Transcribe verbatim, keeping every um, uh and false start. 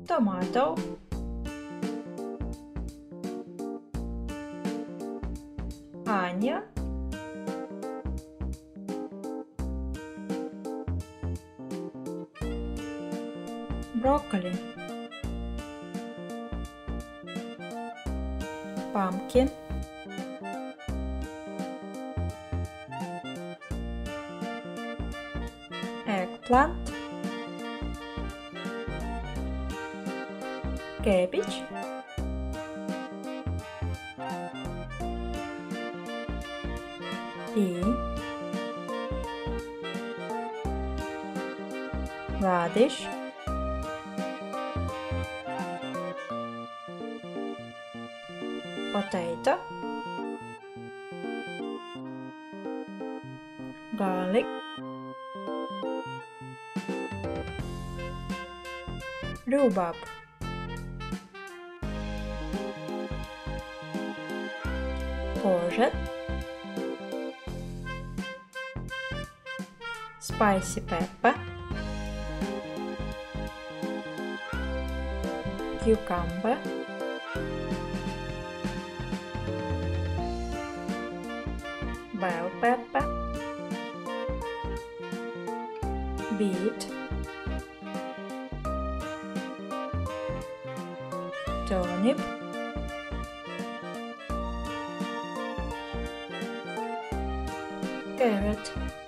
tomato, onion, broccoli, pumpkin, eggplant, cabbage, pea, radish, potato, garlic, rhubarb, courgette, spicy pepper, cucumber, bell pepper, beet, turnip, carrot.